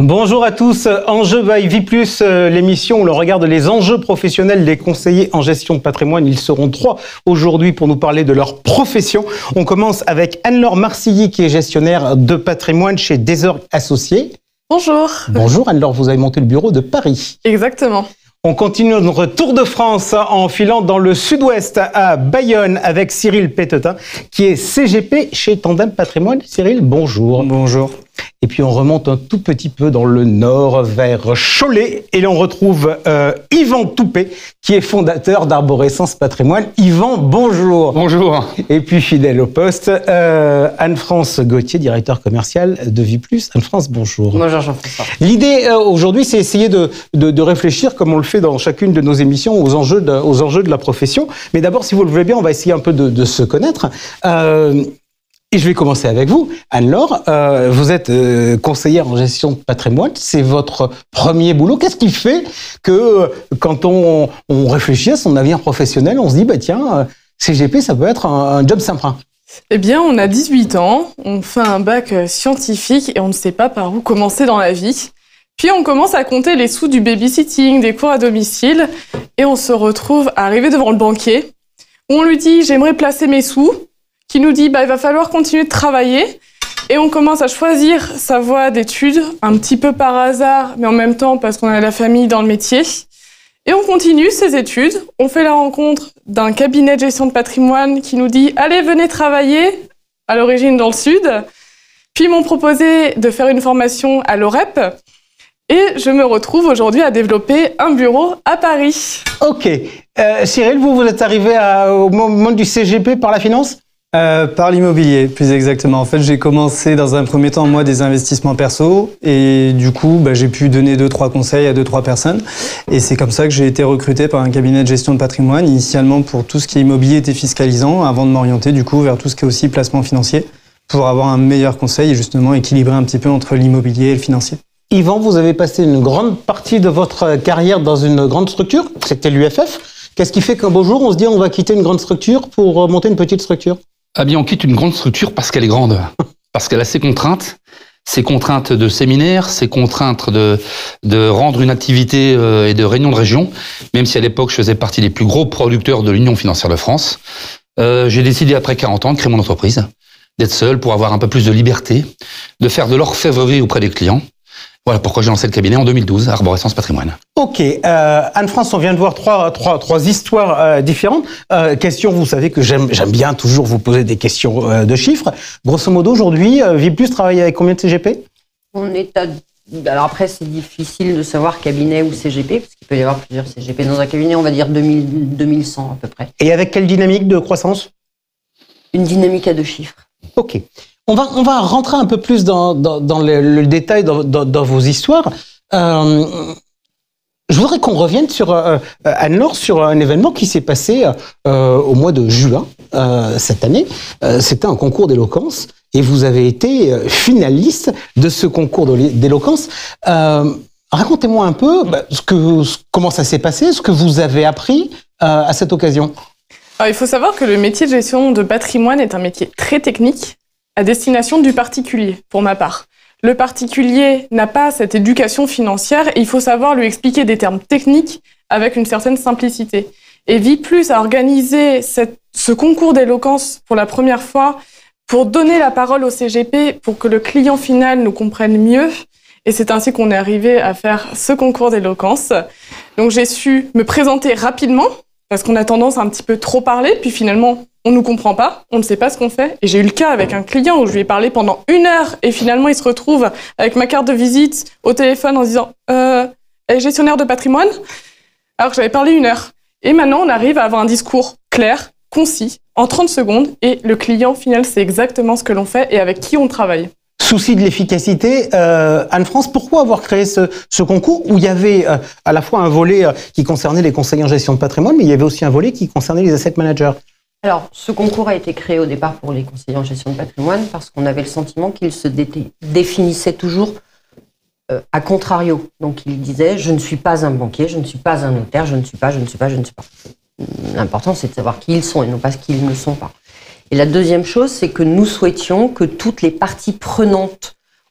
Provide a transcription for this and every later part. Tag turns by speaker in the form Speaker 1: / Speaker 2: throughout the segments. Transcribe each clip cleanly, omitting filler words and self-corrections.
Speaker 1: Bonjour à tous, Enjeux by Vie+, l'émission où l'on regarde les enjeux professionnels des conseillers en gestion de patrimoine. Ils seront 3 aujourd'hui pour nous parler de leur profession. On commence avec Anne-Laure Marcilly qui est gestionnaire de patrimoine chez Desorgues Associés.
Speaker 2: Bonjour.
Speaker 1: Bonjour Anne-Laure, vous avez monté le bureau de Paris.
Speaker 2: Exactement.
Speaker 1: On continue notre tour de France en filant dans le sud-ouest à Bayonne avec Cyril Pétetin qui est CGP chez Tandem Patrimoine. Cyril, bonjour.
Speaker 3: Bonjour.
Speaker 1: Et puis on remonte un tout petit peu dans le nord vers Cholet et l'on retrouve Yvan Toupé qui est fondateur d'Arborescence Patrimoine. Yvan, bonjour.
Speaker 3: Bonjour.
Speaker 1: Et puis fidèle au poste, Anne-France Gauthier, directeur commercial de Vie+. Anne-France, bonjour.
Speaker 2: Bonjour Jean-François.
Speaker 1: L'idée aujourd'hui, c'est essayer de réfléchir, comme on le fait dans chacune de nos émissions, aux enjeux de la profession. Mais d'abord, si vous le voulez bien, on va essayer un peu de se connaître. Et je vais commencer avec vous. Anne-Laure, vous êtes conseillère en gestion de patrimoine. C'est votre premier boulot. Qu'est-ce qui fait que quand on réfléchit à son avenir professionnel, on se dit, bah tiens, CGP, ça peut être un job sympa?
Speaker 2: Eh bien, on a 18 ans, on fait un bac scientifique et on ne sait pas par où commencer dans la vie. Puis on commence à compter les sous du babysitting, des cours à domicile, et on se retrouve arrivé devant le banquier. On lui dit, j'aimerais placer mes sous, qui nous dit, il va falloir continuer de travailler. Et on commence à choisir sa voie d'études, un petit peu par hasard, mais en même temps parce qu'on a la famille dans le métier. Et on continue ses études. On fait la rencontre d'un cabinet de gestion de patrimoine qui nous dit, allez, venez travailler, à l'origine dans le sud. Puis ils m'ont proposé de faire une formation à l'OREP. Et je me retrouve aujourd'hui à développer un bureau à Paris.
Speaker 1: Ok. Cyril, vous êtes arrivé au moment du CGP par la finance ?
Speaker 3: Par l'immobilier, plus exactement. En fait, j'ai commencé dans un premier temps, moi, des investissements perso. Et du coup, j'ai pu donner 2-3 conseils à 2-3 personnes. Et c'est comme ça que j'ai été recruté par un cabinet de gestion de patrimoine, initialement pour tout ce qui est immobilier et défiscalisant, avant de m'orienter du coup vers tout ce qui est aussi placement financier, pour avoir un meilleur conseil et justement équilibrer un petit peu entre l'immobilier et le financier.
Speaker 1: Yvan, vous avez passé une grande partie de votre carrière dans une grande structure, c'était l'UFF. Qu'est-ce qui fait qu'un beau jour, on se dit on va quitter une grande structure pour monter une petite structure ?
Speaker 4: Ah bien, on quitte une grande structure parce qu'elle est grande, parce qu'elle a ses contraintes de séminaires, ses contraintes de rendre une activité et de réunion de région, même si à l'époque je faisais partie des plus gros producteurs de l'Union financière de France. J'ai décidé après 40 ans de créer mon entreprise, d'être seul pour avoir un peu plus de liberté, de faire de l'orfèvrerie auprès des clients. Voilà pourquoi j'ai lancé le cabinet en 2012, Arborescence Patrimoine.
Speaker 1: Ok, Anne-France, on vient de voir trois histoires différentes. Question, vous savez que j'aime bien toujours vous poser des questions de chiffres. Grosso modo, aujourd'hui, Vie+ travaille avec combien de CGP ?
Speaker 5: On est à... Alors après, c'est difficile de savoir cabinet ou CGP, parce qu'il peut y avoir plusieurs CGP dans un cabinet, on va dire 2100 à peu près.
Speaker 1: Et avec quelle dynamique de croissance ?
Speaker 5: Une dynamique à 2 chiffres. Ok.
Speaker 1: On va rentrer un peu plus dans le détail dans vos histoires. Je voudrais qu'on revienne sur Anne-Laure, sur un événement qui s'est passé au mois de juin cette année. C'était un concours d'éloquence et vous avez été finaliste de ce concours d'éloquence. Racontez-moi un peu comment ça s'est passé, ce que vous avez appris à cette occasion.
Speaker 2: Alors, il faut savoir que le métier de gestion de patrimoine est un métier très technique, à destination du particulier, pour ma part. Le particulier n'a pas cette éducation financière et il faut savoir lui expliquer des termes techniques avec une certaine simplicité. Et Vie+ a organisé ce concours d'éloquence pour la première fois pour donner la parole au CGP, pour que le client final nous comprenne mieux. Et c'est ainsi qu'on est arrivé à faire ce concours d'éloquence. Donc j'ai su me présenter rapidement, parce qu'on a tendance à un petit peu trop parler, puis finalement, on nous comprend pas, on ne sait pas ce qu'on fait. Et j'ai eu le cas avec un client où je lui ai parlé pendant 1 heure et finalement, il se retrouve avec ma carte de visite au téléphone en disant « Elle est gestionnaire de patrimoine ?» alors que j'avais parlé 1 heure. Et maintenant, on arrive à avoir un discours clair, concis, en 30 secondes et le client final sait exactement ce que l'on fait et avec qui on travaille.
Speaker 1: Souci de l'efficacité, Anne-France, pourquoi avoir créé ce concours où il y avait à la fois un volet qui concernait les conseillers en gestion de patrimoine, mais il y avait aussi un volet qui concernait les asset managers?
Speaker 5: Alors, ce concours a été créé au départ pour les conseillers en gestion de patrimoine parce qu'on avait le sentiment qu'ils se définissaient toujours à contrario. Donc, ils disaient « je ne suis pas un banquier, je ne suis pas un notaire, je ne suis pas. » L'important, c'est de savoir qui ils sont et non pas ce qu'ils ne sont pas. Et la deuxième chose, c'est que nous souhaitions que toutes les parties prenantes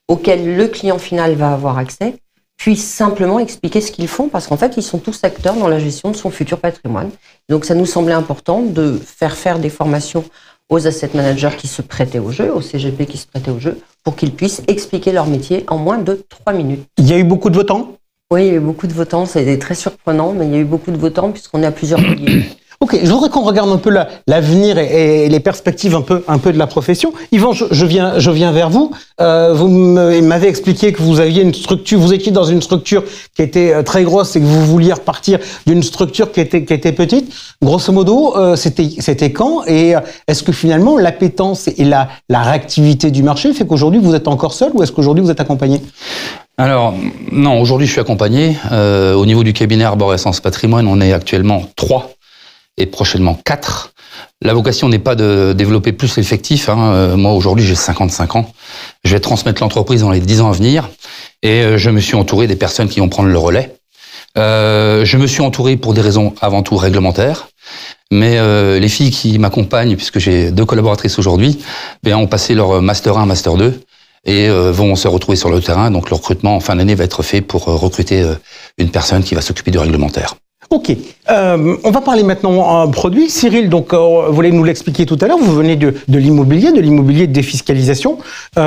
Speaker 5: auxquels le client final va avoir accès, puisse simplement expliquer ce qu'ils font, parce qu'en fait, ils sont tous acteurs dans la gestion de son futur patrimoine. Donc, ça nous semblait important de faire des formations aux asset managers qui se prêtaient au jeu, aux CGP qui se prêtaient au jeu, pour qu'ils puissent expliquer leur métier en moins de 3 minutes.
Speaker 1: Il y a eu beaucoup de votants ?
Speaker 5: Oui, il y a eu beaucoup de votants, c'était très surprenant, mais il y a eu beaucoup de votants puisqu'on est à plusieurs milliers.
Speaker 1: Ok, je voudrais qu'on regarde un peu l'avenir et les perspectives un peu de la profession. Yvan, je viens vers vous. Vous m'avez expliqué que vous aviez une structure, vous étiez dans une structure qui était très grosse et que vous vouliez repartir d'une structure qui était petite. Grosso modo, c'était quand? Et est-ce que finalement l'appétence et la réactivité du marché fait qu'aujourd'hui vous êtes encore seul ou est-ce qu'aujourd'hui vous êtes accompagné?
Speaker 4: Alors, non, aujourd'hui je suis accompagné. Au niveau du cabinet Arborescence Patrimoine, on est actuellement 3. Et prochainement 4. La vocation n'est pas de développer plus l'effectif. Moi, aujourd'hui, j'ai 55 ans. Je vais transmettre l'entreprise dans les 10 ans à venir. Et je me suis entouré des personnes qui vont prendre le relais. Je me suis entouré pour des raisons avant tout réglementaires. Mais les filles qui m'accompagnent, puisque j'ai 2 collaboratrices aujourd'hui, ont passé leur Master 1, Master 2 et vont se retrouver sur le terrain. Donc, le recrutement en fin d'année va être fait pour recruter une personne qui va s'occuper du réglementaire.
Speaker 1: Ok, on va parler maintenant produit. Cyril, donc vous voulez nous l'expliquer tout à l'heure, vous venez de l'immobilier de défiscalisation.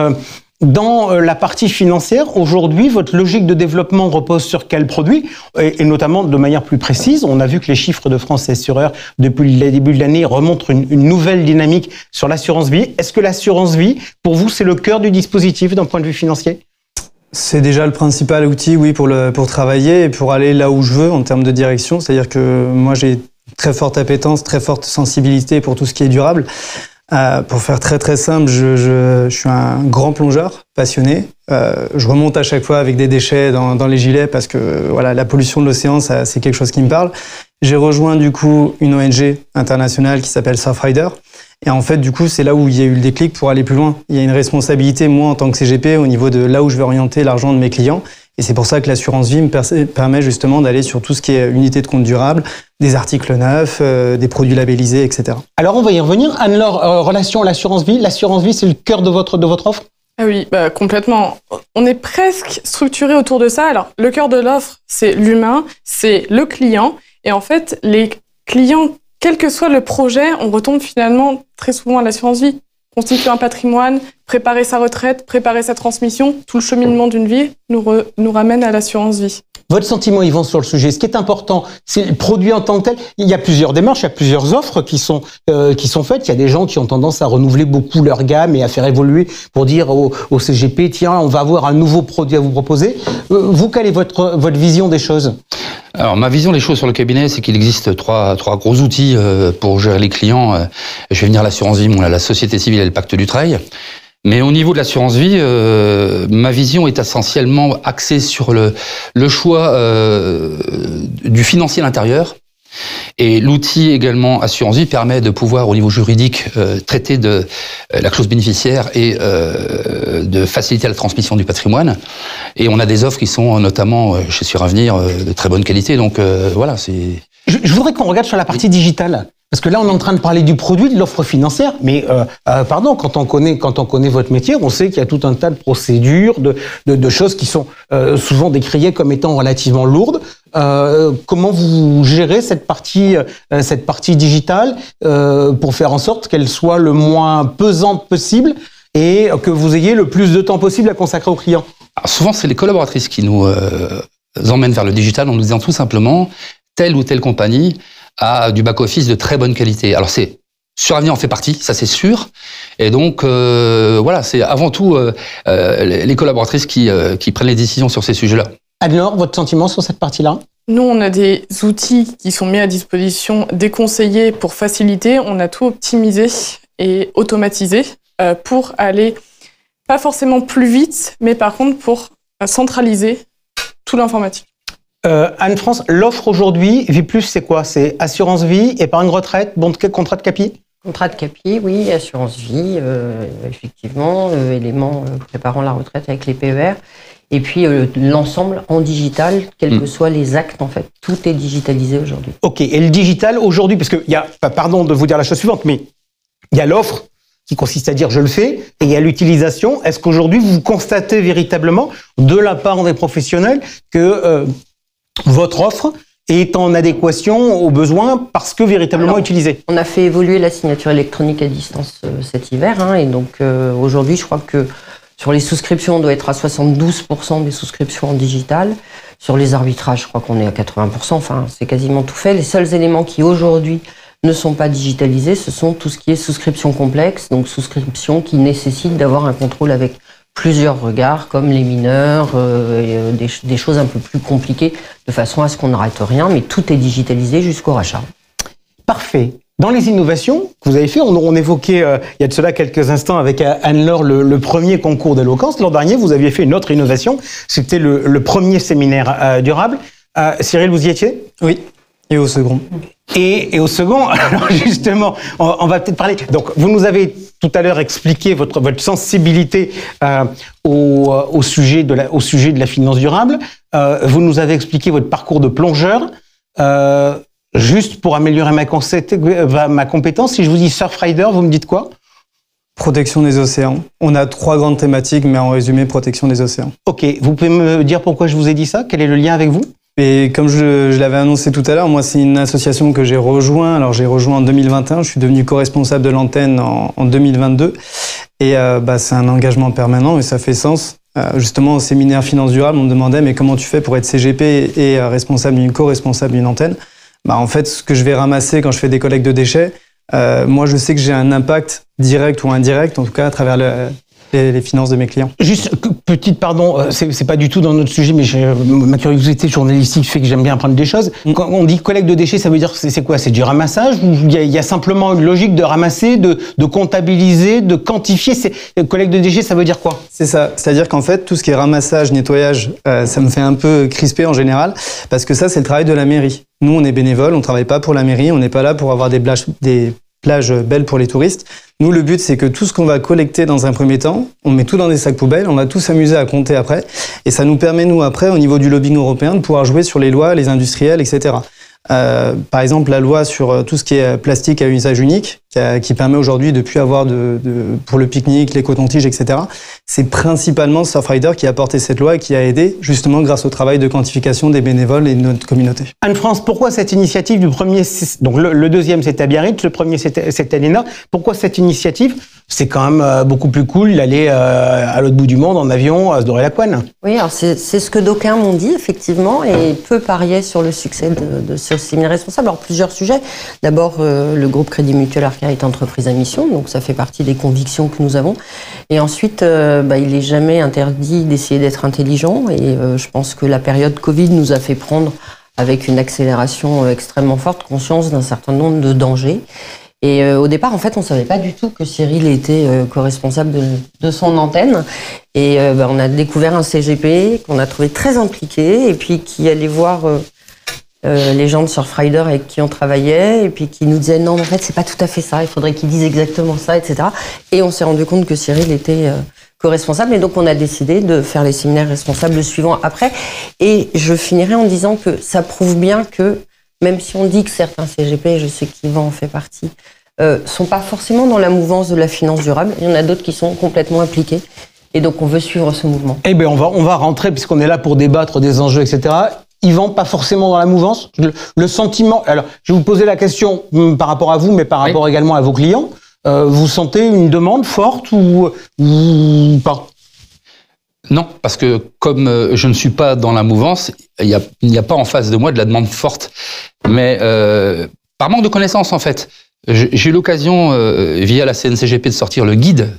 Speaker 1: Dans la partie financière, aujourd'hui, votre logique de développement repose sur quel produit? Et notamment de manière plus précise, on a vu que les chiffres de France Assureur depuis le début de l'année remontrent une nouvelle dynamique sur l'assurance vie. Est-ce que l'assurance vie, pour vous, c'est le cœur du dispositif d'un point de vue financier?
Speaker 3: C'est déjà le principal outil, oui, pour travailler et pour aller là où je veux en termes de direction. C'est-à-dire que moi, j'ai très forte appétence, très forte sensibilité pour tout ce qui est durable. Pour faire très très simple, je suis un grand plongeur passionné. Je remonte à chaque fois avec des déchets dans les gilets parce que voilà, la pollution de l'océan, c'est quelque chose qui me parle. J'ai rejoint du coup une ONG internationale qui s'appelle Surfrider. Et en fait, du coup, c'est là où il y a eu le déclic pour aller plus loin. Il y a une responsabilité, moi, en tant que CGP, au niveau de là où je veux orienter l'argent de mes clients. Et c'est pour ça que l'assurance vie me permet justement d'aller sur tout ce qui est unité de compte durable, des articles neufs, des produits labellisés, etc.
Speaker 1: Alors, on va y revenir. Anne-Laure, relation à l'assurance vie. L'assurance vie, c'est le cœur de votre offre?
Speaker 2: Ah oui, complètement. On est presque structuré autour de ça. Alors, le cœur de l'offre, c'est l'humain, c'est le client. Et en fait, les clients, quel que soit le projet, on retombe finalement très souvent à l'assurance vie. Constituer un patrimoine, préparer sa retraite, préparer sa transmission, tout le cheminement d'une vie nous ramène à l'assurance vie.
Speaker 1: Votre sentiment, Yvan, sur le sujet, ce qui est important, c'est le produit en tant que tel. Il y a plusieurs démarches, il y a plusieurs offres qui sont faites. Il y a des gens qui ont tendance à renouveler beaucoup leur gamme et à faire évoluer pour dire au CGP, tiens, on va avoir un nouveau produit à vous proposer. Vous, quelle est votre vision des choses?
Speaker 4: Alors, ma vision des choses sur le cabinet, c'est qu'il existe trois gros outils pour gérer les clients. Je vais venir à l'assurance vie, la société civile et le pacte du travail. Mais au niveau de l'assurance vie, ma vision est essentiellement axée sur le choix du financier à l'intérieur. Et l'outil également assurance vie permet de pouvoir, au niveau juridique, traiter de la clause bénéficiaire et de faciliter la transmission du patrimoine. Et on a des offres qui sont notamment chez Suravenir de très bonne qualité. Donc voilà, c'est...
Speaker 1: Je voudrais qu'on regarde sur la partie digitale. Parce que là, on est en train de parler du produit, de l'offre financière, mais quand on connaît votre métier, on sait qu'il y a tout un tas de procédures, de choses qui sont souvent décriées comme étant relativement lourdes. Comment vous gérez cette partie digitale pour faire en sorte qu'elle soit le moins pesante possible et que vous ayez le plus de temps possible à consacrer aux clients?
Speaker 4: Alors souvent, c'est les collaboratrices qui nous emmènent vers le digital en nous disant tout simplement telle ou telle compagnie a du back-office de très bonne qualité. Alors Suravenir en fait partie, ça c'est sûr. Et donc voilà, c'est avant tout les collaboratrices qui prennent les décisions sur ces sujets-là.
Speaker 1: Anne-Laure, votre sentiment sur cette partie-là?
Speaker 2: Nous, on a des outils qui sont mis à disposition des conseillers pour faciliter. On a tout optimisé et automatisé pour aller pas forcément plus vite, mais par contre pour centraliser tout l'informatique.
Speaker 1: Anne-France, l'offre aujourd'hui, Vie Plus, c'est quoi? C'est assurance vie, épargne retraite, contrat de CAPI?
Speaker 5: Contrat de CAPI, oui, assurance vie, effectivement, éléments préparant la retraite avec les PER. Et puis l'ensemble en digital, quels que soient les actes, en fait, tout est digitalisé aujourd'hui.
Speaker 1: Ok, et le digital aujourd'hui, parce que il y a, pardon de vous dire la chose suivante, mais il y a l'offre qui consiste à dire je le fais, et il y a l'utilisation. Est-ce qu'aujourd'hui, vous constatez véritablement, de la part des professionnels, que votre offre est en adéquation aux besoins parce que véritablement utilisée?
Speaker 5: On a fait évoluer la signature électronique à distance cet hiver, hein, et donc aujourd'hui, je crois que sur les souscriptions, on doit être à 72% des souscriptions en digital. Sur les arbitrages, je crois qu'on est à 80%. Enfin, c'est quasiment tout fait. Les seuls éléments qui aujourd'hui ne sont pas digitalisés, ce sont tout ce qui est souscription complexe, donc souscription qui nécessite d'avoir un contrôle avec plusieurs regards, comme les mineurs, des choses un peu plus compliquées, de façon à ce qu'on ne rate rien, mais tout est digitalisé jusqu'au rachat.
Speaker 1: Parfait. Dans les innovations que vous avez fait, on évoquait il y a de cela quelques instants avec Anne-Laure le premier concours d'éloquence. L'an dernier, vous aviez fait une autre innovation, c'était le premier séminaire durable. Cyril, vous y étiez?
Speaker 3: Oui, et au second.
Speaker 1: Et au second, alors justement, on va peut-être parler. Donc, vous nous avez tout à l'heure expliqué votre sensibilité au sujet de la finance durable. Vous nous avez expliqué votre parcours de plongeur. Juste pour améliorer ma compétence, si je vous dis Surfrider, vous me dites quoi?
Speaker 3: Protection des océans. On a 3 grandes thématiques, mais en résumé, protection des océans.
Speaker 1: Ok, vous pouvez me dire pourquoi je vous ai dit ça? Quel est le lien avec vous?
Speaker 3: Et comme je l'avais annoncé tout à l'heure, moi, c'est une association que j'ai rejoint. Alors, j'ai rejoint en 2021. Je suis devenu co-responsable de l'antenne en 2022. Et c'est un engagement permanent et ça fait sens. Justement, au séminaire Finance Durable, on me demandait, mais comment tu fais pour être CGP et co-responsable d'une antenne? En fait, ce que je vais ramasser quand je fais des collectes de déchets, moi, je sais que j'ai un impact direct ou indirect, en tout cas, à travers les finances de mes clients.
Speaker 1: Juste, petite, pardon, c'est pas du tout dans notre sujet, mais ma curiosité journalistique fait que j'aime bien apprendre des choses. Quand on dit collecte de déchets, ça veut dire c'est quoi? C'est du ramassage ou il y a simplement une logique de ramasser, de comptabiliser, de quantifier? Collecte de déchets, ça veut dire quoi?
Speaker 3: C'est ça. C'est-à-dire qu'en fait, tout ce qui est ramassage, nettoyage, ça me fait un peu crisper en général, parce que ça, c'est le travail de la mairie. Nous, on est bénévoles, on travaille pas pour la mairie, on n'est pas là pour avoir des plages belles pour les touristes. Nous, le but, c'est que tout ce qu'on va collecter dans un premier temps, on met tout dans des sacs poubelles, on va tout s'amuser à compter après. Et ça nous permet, nous, après, au niveau du lobbying européen, de pouvoir jouer sur les lois, les industriels, etc. Par exemple, la loi sur tout ce qui est plastique à usage unique, qui permet aujourd'hui de plus avoir pour le pique-nique, les cotons-tiges, etc. C'est principalement Surfrider qui a porté cette loi et qui a aidé, justement, grâce au travail de quantification des bénévoles et de notre communauté.
Speaker 1: Anne-France, pourquoi cette initiative du premier, donc le deuxième c'était à Biarritz, le premier c'était à l'ENA, pourquoi cette initiative? C'est quand même beaucoup plus cool d'aller à l'autre bout du monde en avion à se dorer la couenne.
Speaker 5: Oui, alors c'est ce que d'aucuns m'ont dit, effectivement, et peu pariaient sur le succès de ce séminaire responsable. Alors, plusieurs sujets. D'abord, le groupe Crédit Mutuel Arca est entreprise à mission, donc ça fait partie des convictions que nous avons. Et ensuite, il n'est jamais interdit d'essayer d'être intelligent, et je pense que la période Covid nous a fait prendre, avec une accélération extrêmement forte, conscience d'un certain nombre de dangers. Et au départ, en fait, on savait pas du tout que Cyril était co-responsable de son antenne. Et on a découvert un CGP qu'on a trouvé très impliqué et puis qui allait voir les gens de Surfrider avec qui on travaillait et puis qui nous disaient non, en fait, c'est pas tout à fait ça. Il faudrait qu'ils disent exactement ça, etc. Et on s'est rendu compte que Cyril était co-responsable. Et donc, on a décidé de faire les séminaires responsables suivants après. Et je finirai en disant que ça prouve bien que même si on dit que certains CGP, je sais qu'Yvan en fait partie, sont pas forcément dans la mouvance de la finance durable. Il y en a d'autres qui sont complètement impliqués. Et donc, on veut suivre ce mouvement.
Speaker 1: Eh bien, on va rentrer, puisqu'on est là pour débattre des enjeux, etc. Yvan, pas forcément dans la mouvance. Le sentiment... Alors, je vais vous poser la question par rapport à vous, mais par rapport également à vos clients. Vous sentez une demande forte ou pas?
Speaker 4: Non, parce que comme je ne suis pas dans la mouvance, il n'y a pas en face de moi de la demande forte. Mais par manque de connaissances, en fait. J'ai eu l'occasion, via la CNCGP, de sortir le guide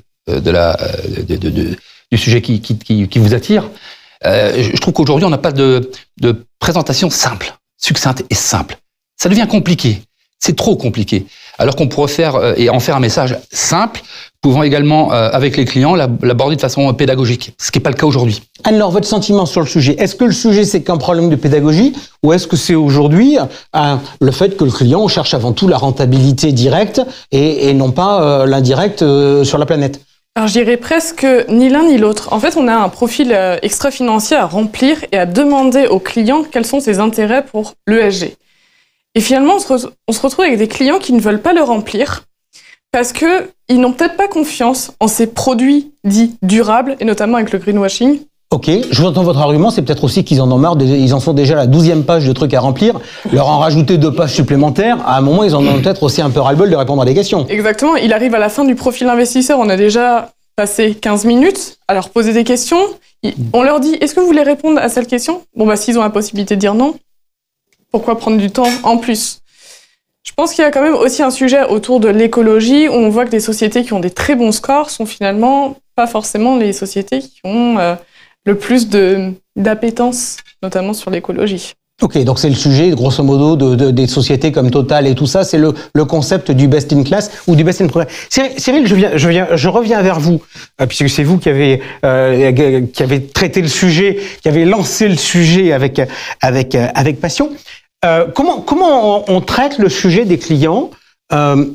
Speaker 4: du sujet qui vous attire. Je trouve qu'aujourd'hui, on n'a pas de présentation simple, succincte et simple. Ça devient compliqué. C'est trop compliqué. Alors qu'on pourrait en faire un message simple, pouvant également, avec les clients, l'aborder de façon pédagogique, ce qui n'est pas le cas aujourd'hui.
Speaker 1: Alors, votre sentiment sur le sujet, est-ce que le sujet, c'est qu'un problème de pédagogie, ou est-ce que c'est aujourd'hui le fait que le client cherche avant tout la rentabilité directe et non pas l'indirect sur la planète?
Speaker 2: Alors, je dirais presque ni l'un ni l'autre. En fait, on a un profil extra-financier à remplir et à demander aux clients quels sont ses intérêts pour l'ESG. Et finalement, on se retrouve avec des clients qui ne veulent pas le remplir Parce que ils n'ont peut-être pas confiance en ces produits dits durables, et notamment avec le greenwashing.
Speaker 1: Ok, je vous entends votre argument, c'est peut-être aussi qu'ils en ont marre, ils en sont déjà à la 12e page de trucs à remplir, leur en rajouter 2 pages supplémentaires, à un moment ils en ont peut-être aussi un peu ras-le-bol de répondre à des questions.
Speaker 2: Exactement, il arrive à la fin du profil investisseur, on a déjà passé 15 minutes à leur poser des questions, on leur dit, est-ce que vous voulez répondre à cette question ? Bon bah s'ils ont la possibilité de dire non, pourquoi prendre du temps en plus ? Je pense qu'il y a quand même aussi un sujet autour de l'écologie, où on voit que des sociétés qui ont des très bons scores sont finalement pas forcément les sociétés qui ont le plus d'appétence, notamment sur l'écologie.
Speaker 1: Ok, donc c'est le sujet, grosso modo, des sociétés comme Total et tout ça, c'est le concept du best in class ou du best in progress. Cyril, je reviens vers vous, puisque c'est vous qui avez traité le sujet, qui avez lancé le sujet avec passion. Comment on traite le sujet des clients ? Il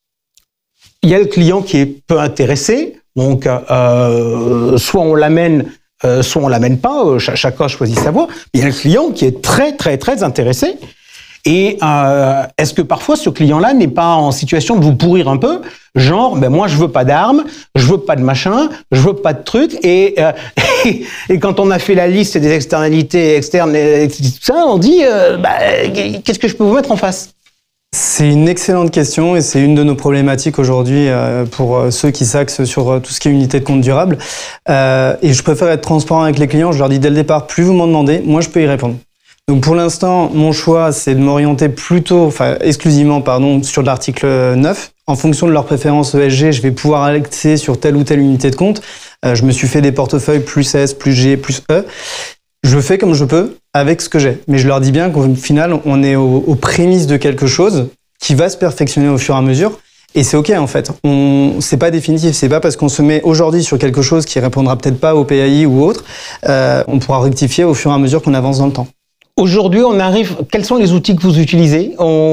Speaker 1: y a le client qui est peu intéressé, donc soit on l'amène, soit on l'amène pas, chacun choisit sa voie. Il y a le client qui est très très très intéressé. Et est-ce que parfois ce client-là n'est pas en situation de vous pourrir un peu, genre moi je veux pas d'armes, je veux pas de machin, je veux pas de trucs, et quand on a fait la liste des externalités externes et tout ça, on dit qu'est-ce que je peux vous mettre en face ?
Speaker 3: C'est une excellente question et c'est une de nos problématiques aujourd'hui pour ceux qui s'axent sur tout ce qui est unité de compte durable. Et je préfère être transparent avec les clients. Je leur dis dès le départ, plus vous m'en demandez, moins je peux y répondre. Donc pour l'instant, mon choix, c'est de m'orienter exclusivement, sur l'article 9. En fonction de leurs préférences ESG, je vais pouvoir axer sur telle ou telle unité de compte. Je me suis fait des portefeuilles plus S, plus G, plus E. Je fais comme je peux avec ce que j'ai. Mais je leur dis bien qu'au final, on est aux prémices de quelque chose qui va se perfectionner au fur et à mesure. Et c'est OK, en fait. C'est pas définitif. C'est pas parce qu'on se met aujourd'hui sur quelque chose qui répondra peut-être pas au PAI ou autre. On pourra rectifier au fur et à mesure qu'on avance dans le temps.
Speaker 1: Aujourd'hui, quels sont les outils que vous utilisez ?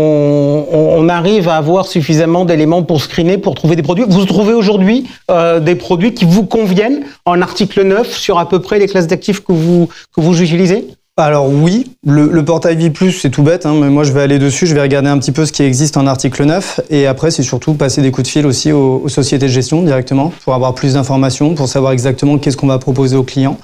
Speaker 1: On arrive à avoir suffisamment d'éléments pour screener, pour trouver des produits. Vous trouvez aujourd'hui des produits qui vous conviennent en article 9 sur à peu près les classes d'actifs que vous utilisez ?
Speaker 3: Alors oui, le portail Vie+, c'est tout bête, mais moi je vais aller dessus, je vais regarder un petit peu ce qui existe en article 9, et après c'est surtout passer des coups de fil aussi aux sociétés de gestion directement, pour avoir plus d'informations, pour savoir exactement qu'est-ce qu'on va proposer aux clients.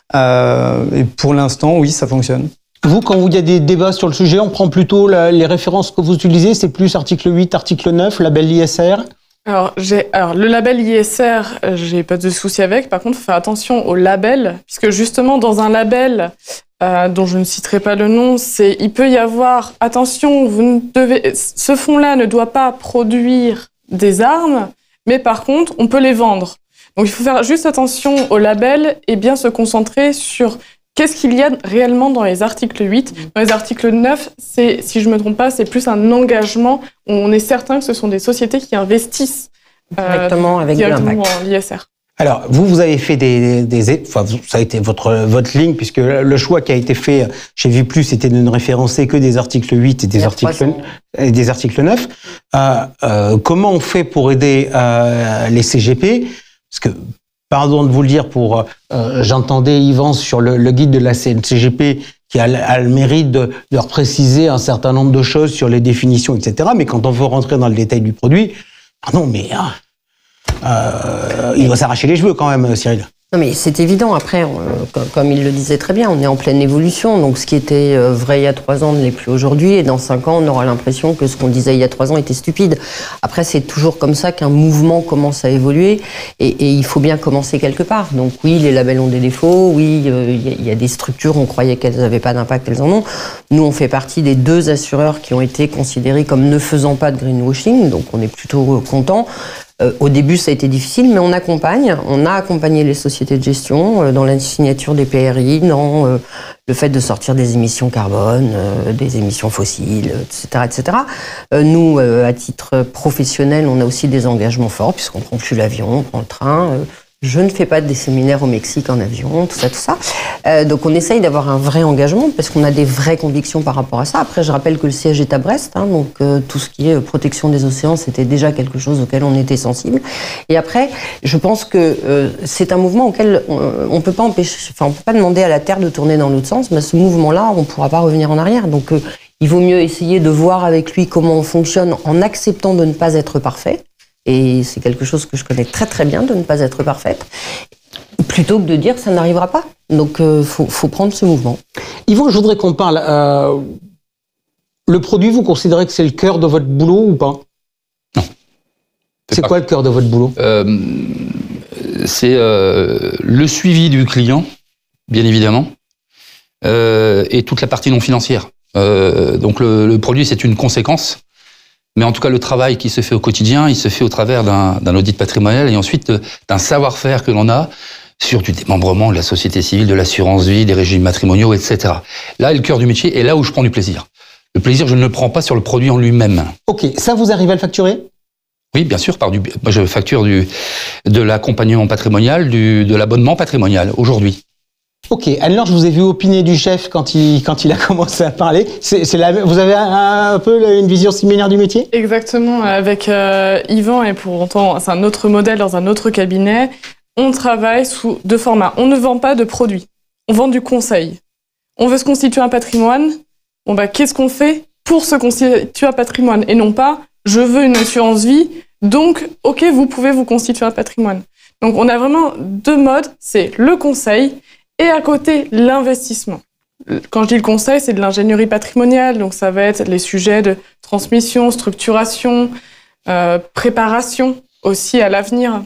Speaker 3: Et pour l'instant, oui, ça fonctionne.
Speaker 1: Vous, quand il y a des débats sur le sujet, on prend plutôt les références que vous utilisez, c'est plus article 8, article 9, label ISR ?
Speaker 2: Alors, le label ISR, j'ai pas de souci avec. Par contre, il faut faire attention au label, puisque justement, dans un label dont je ne citerai pas le nom, il peut y avoir, attention, ce fonds-là ne doit pas produire des armes, mais par contre, on peut les vendre. Donc, il faut faire juste attention au label et bien se concentrer sur qu'est-ce qu'il y a réellement dans les articles 8. Dans les articles 9, si je ne me trompe pas, c'est plus un engagement. On est certain que ce sont des sociétés qui investissent
Speaker 5: directement avec
Speaker 2: en l'ISR.
Speaker 1: Alors, vous avez fait ça a été votre ligne, puisque le choix qui a été fait chez Vie+, c'était de ne référencer que des articles 8 et des articles 9. Comment on fait pour aider les CGP ? Parce que, pardon de vous le dire, j'entendais Yvan sur le guide de la CGP qui a le mérite de leur préciser un certain nombre de choses sur les définitions, etc. Mais quand on veut rentrer dans le détail du produit, pardon, mais il doit s'arracher les cheveux quand même, Cyril.
Speaker 5: Non mais c'est évident, après, comme il le disait très bien, on est en pleine évolution, donc ce qui était vrai il y a 3 ans ne l'est plus aujourd'hui, et dans 5 ans, on aura l'impression que ce qu'on disait il y a 3 ans était stupide. Après, c'est toujours comme ça qu'un mouvement commence à évoluer, et il faut bien commencer quelque part. Donc oui, les labels ont des défauts, oui, il y a des structures, on croyait qu'elles n'avaient pas d'impact, elles en ont. Nous, on fait partie des 2 assureurs qui ont été considérés comme ne faisant pas de greenwashing, donc on est plutôt contents. Au début, ça a été difficile, mais on a accompagné les sociétés de gestion dans la signature des PRI, dans le fait de sortir des émissions carbone, des émissions fossiles, etc., etc. Nous, à titre professionnel, on a aussi des engagements forts, puisqu'on prend plus l'avion, on prend le train. Je ne fais pas des séminaires au Mexique en avion, tout ça. Donc on essaye d'avoir un vrai engagement parce qu'on a des vraies convictions par rapport à ça. Après, je rappelle que le siège est à Brest, donc tout ce qui est protection des océans, c'était déjà quelque chose auquel on était sensible. Et après, je pense que c'est un mouvement auquel on peut pas empêcher, on peut pas demander à la Terre de tourner dans l'autre sens, mais ce mouvement-là, on pourra pas revenir en arrière. Donc il vaut mieux essayer de voir avec lui comment on fonctionne en acceptant de ne pas être parfait. Et c'est quelque chose que je connais très très bien, de ne pas être parfaite, plutôt que de dire ça n'arrivera pas. Donc, faut prendre ce mouvement.
Speaker 1: Yvan, je voudrais qu'on parle. Le produit, vous considérez que c'est le cœur de votre boulot ou pas?
Speaker 4: Non.
Speaker 1: C'est quoi le cœur de votre boulot?
Speaker 4: C'est le suivi du client, bien évidemment, et toute la partie non financière. Donc le produit, c'est une conséquence. Mais en tout cas, le travail qui se fait au quotidien, il se fait au travers d'un audit patrimonial et ensuite d'un savoir-faire que l'on a sur du démembrement de la société civile, de l'assurance vie, des régimes matrimoniaux, etc. Là est le cœur du métier et là où je prends du plaisir. Le plaisir, je ne le prends pas sur le produit en lui-même.
Speaker 1: Ok, ça vous arrivez à le facturer?
Speaker 4: Oui, bien sûr, moi je facture de l'accompagnement patrimonial, de l'abonnement patrimonial aujourd'hui.
Speaker 1: Ok, Anne-Laure, je vous ai vu opiner du chef quand il a commencé à parler. Vous avez un peu une vision similaire du métier?
Speaker 2: Exactement, avec Yvan, et pour autant, c'est un autre modèle dans un autre cabinet. On travaille sous deux formats. On ne vend pas de produits, on vend du conseil. On veut se constituer un patrimoine. Bon qu'est-ce qu'on fait pour se constituer un patrimoine? Et non pas, je veux une assurance vie, donc ok, vous pouvez vous constituer un patrimoine. Donc on a vraiment deux modes, c'est le conseil et à côté l'investissement. Quand je dis le conseil, c'est de l'ingénierie patrimoniale, donc ça va être les sujets de transmission, structuration, préparation aussi à l'avenir.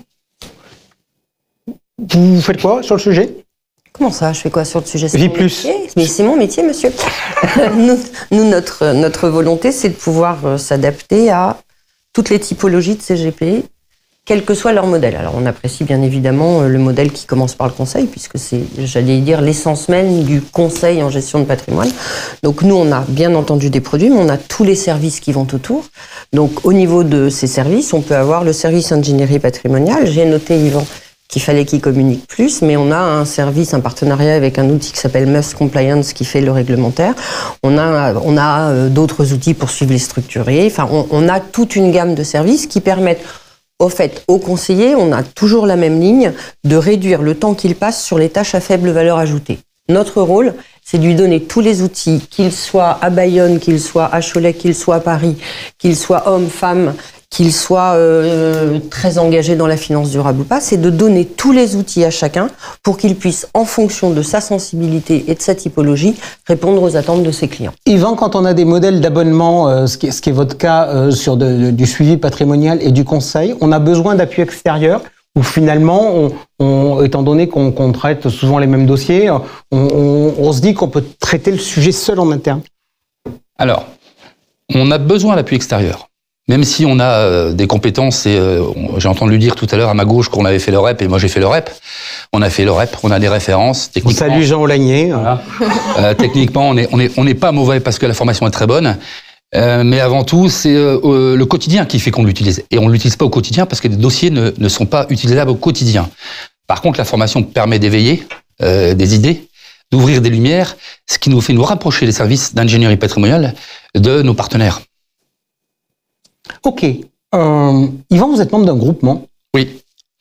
Speaker 1: Vous faites quoi sur le sujet?
Speaker 5: Comment ça, je fais quoi sur le sujet?
Speaker 1: Vie plus.
Speaker 5: Mais c'est mon métier, monsieur. Nous, notre volonté, c'est de pouvoir s'adapter à toutes les typologies de CGP, quel que soit leur modèle. Alors, on apprécie bien évidemment le modèle qui commence par le conseil, puisque c'est, j'allais dire, l'essence même du conseil en gestion de patrimoine. Donc, nous, on a bien entendu des produits, mais on a tous les services qui vont autour. Donc, au niveau de ces services, on peut avoir le service ingénierie patrimoniale. J'ai noté, Yvan, qu'il fallait qu'il communique plus, mais on a un service, un partenariat avec un outil qui s'appelle Must Compliance qui fait le réglementaire. On a d'autres outils pour suivre les structurés. Enfin, on a toute une gamme de services qui permettent, au fait, aux conseillers, on a toujours la même ligne, de réduire le temps qu'il passe sur les tâches à faible valeur ajoutée. Notre rôle, c'est de lui donner tous les outils, qu'ils soient à Bayonne, qu'ils soient à Cholet, qu'ils soient à Paris, qu'ils soient hommes, femmes, qu'il soit très engagé dans la finance durable ou pas, c'est de donner tous les outils à chacun pour qu'il puisse, en fonction de sa sensibilité et de sa typologie, répondre aux attentes de ses clients.
Speaker 1: Yvan, quand on a des modèles d'abonnement, ce qui est votre cas sur du suivi patrimonial et du conseil, on a besoin d'appui extérieur ou finalement, étant donné qu'on traite souvent les mêmes dossiers, on se dit qu'on peut traiter le sujet seul en interne? Alors,
Speaker 4: on a besoin d'appui extérieur. Même si on a des compétences, et j'ai entendu dire tout à l'heure à ma gauche qu'on avait fait le REP, et moi j'ai fait le REP. On a fait le REP, on a des références.
Speaker 1: Salut Jean Olagnier.
Speaker 4: Voilà. Techniquement, on n'est pas mauvais parce que la formation est très bonne. Mais avant tout, c'est le quotidien qui fait qu'on l'utilise. Et on ne l'utilise pas au quotidien parce que les dossiers ne sont pas utilisables au quotidien. Par contre, la formation permet d'éveiller des idées, d'ouvrir des lumières, ce qui nous fait nous rapprocher des services d'ingénierie patrimoniale de nos partenaires.
Speaker 1: Ok. Yvan, vous êtes membre d'un groupement?
Speaker 4: Oui.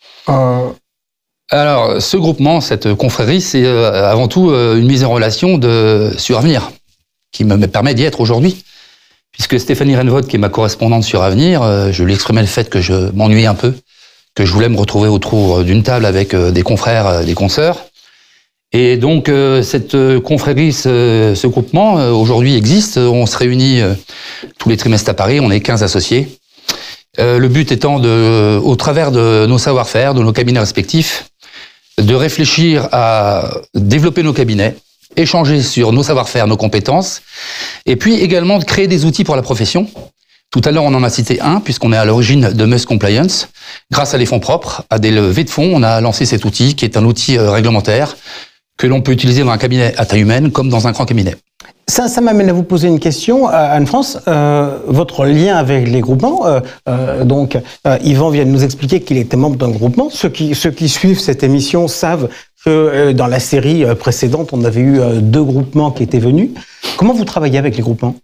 Speaker 4: Alors, ce groupement, cette confrérie, c'est avant tout une mise en relation sur Avenir, qui me permet d'y être aujourd'hui. Puisque Stéphanie Renvold, qui est ma correspondante sur Avenir, je lui exprimais le fait que je m'ennuyais un peu, que je voulais me retrouver autour d'une table avec des confrères, des consoeurs. Et donc, cette confrérie, ce groupement, aujourd'hui existe. On se réunit tous les trimestres à Paris, on est 15 associés. Le but étant, au travers de nos savoir-faire, de nos cabinets respectifs, de réfléchir à développer nos cabinets, échanger sur nos savoir-faire, nos compétences, et puis également de créer des outils pour la profession. Tout à l'heure, on en a cité un, puisqu'on est à l'origine de Must Compliance. Grâce à des fonds propres, à des levées de fonds, on a lancé cet outil, qui est un outil réglementaire, que l'on peut utiliser dans un cabinet à taille humaine, comme dans un grand cabinet.
Speaker 1: Ça m'amène à vous poser une question, Anne-France. Votre lien avec les groupements, Yvan vient de nous expliquer qu'il était membre d'un groupement. Ceux qui suivent cette émission savent que dans la série précédente, on avait eu 2 groupements qui étaient venus. Comment vous travaillez avec les groupements?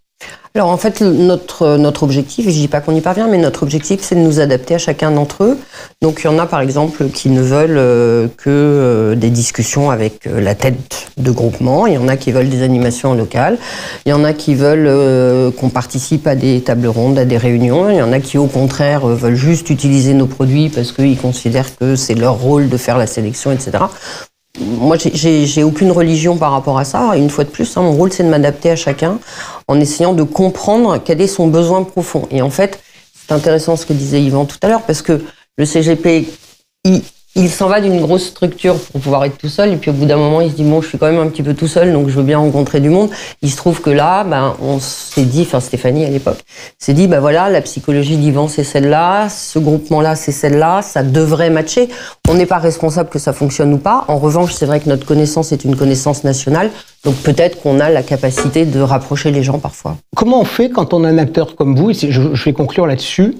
Speaker 5: Alors en fait, notre objectif, et je dis pas qu'on y parvient, mais notre objectif, c'est de nous adapter à chacun d'entre eux. Donc il y en a par exemple qui ne veulent que des discussions avec la tête de groupement, il y en a qui veulent des animations locales, il y en a qui veulent qu'on participe à des tables rondes, à des réunions, il y en a qui au contraire veulent juste utiliser nos produits parce qu'ils considèrent que c'est leur rôle de faire la sélection, etc. Moi, j'ai aucune religion par rapport à ça. Une fois de plus, mon rôle, c'est de m'adapter à chacun en essayant de comprendre quel est son besoin profond. Et en fait, c'est intéressant ce que disait Yvan tout à l'heure, parce que le CGP, il s'en va d'une grosse structure pour pouvoir être tout seul, et puis au bout d'un moment, il se dit, bon, je suis quand même un petit peu tout seul, donc je veux bien rencontrer du monde. Il se trouve que là, on s'est dit, enfin Stéphanie à l'époque, s'est dit, voilà, la psychologie d'Yvan, c'est celle-là, ce groupement-là, c'est celle-là, ça devrait matcher. On n'est pas responsable que ça fonctionne ou pas. En revanche, c'est vrai que notre connaissance est une connaissance nationale, donc peut-être qu'on a la capacité de rapprocher les gens parfois.
Speaker 1: Comment on fait quand on a un acteur comme vous, et je vais conclure là-dessus,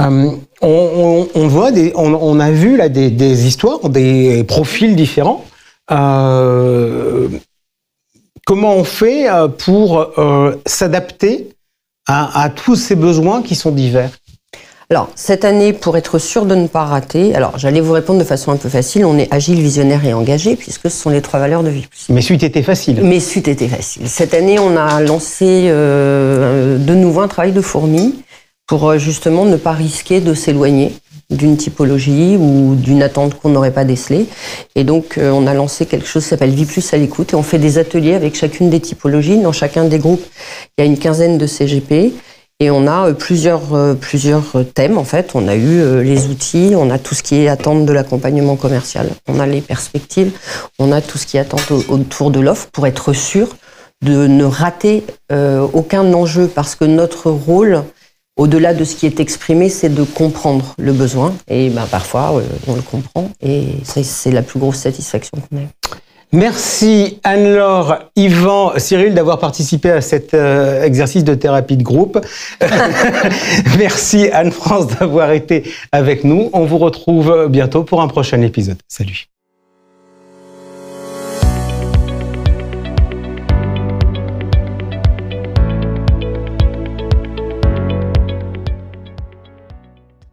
Speaker 1: on a vu là des histoires, des profils différents. Comment on fait pour s'adapter à tous ces besoins qui sont divers?
Speaker 5: Alors, cette année, pour être sûr de ne pas rater, alors j'allais vous répondre de façon un peu facile, on est agile, visionnaire et engagé, puisque ce sont les 3 valeurs de Vie+.
Speaker 1: Mais c'eût été facile.
Speaker 5: Mais c'eût été facile. Cette année, on a lancé de nouveau un travail de fourmi pour justement ne pas risquer de s'éloigner d'une typologie ou d'une attente qu'on n'aurait pas décelée. Et donc, on a lancé quelque chose qui s'appelle Vie+ à l'écoute, et on fait des ateliers avec chacune des typologies. Dans chacun des groupes, il y a une quinzaine de CGP, et on a plusieurs thèmes, en fait. On a eu les outils, on a tout ce qui est attente de l'accompagnement commercial, on a les perspectives, on a tout ce qui est attente autour de l'offre, pour être sûr de ne rater aucun enjeu, parce que notre rôle, au-delà de ce qui est exprimé, c'est de comprendre le besoin. Et parfois, on le comprend. Et c'est la plus grosse satisfaction qu'on ait.
Speaker 1: Merci Anne-Laure, Yvan, Cyril d'avoir participé à cet exercice de thérapie de groupe. Merci Anne-France d'avoir été avec nous. On vous retrouve bientôt pour un prochain épisode. Salut.